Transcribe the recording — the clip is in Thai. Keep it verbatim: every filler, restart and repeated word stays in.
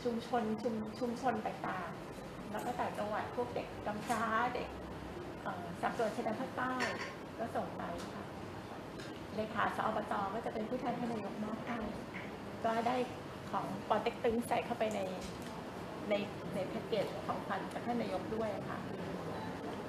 ชุมชนชุมชุมชนต่างๆแล้วก็ต่างจังหวัดพวกเด็กกำพร้าเด็กสามจังหวัดชายแดนภาคใต้ก็ส่งไปค่ะเลขาสอบจก็จะเป็นผู้แทนท่านนายกมอบให้ก็ได้ของปอเต็กตึงใส่เข้าไปในในในแพ็กเกจของขวัญจากท่านนายกด้วยค่ะ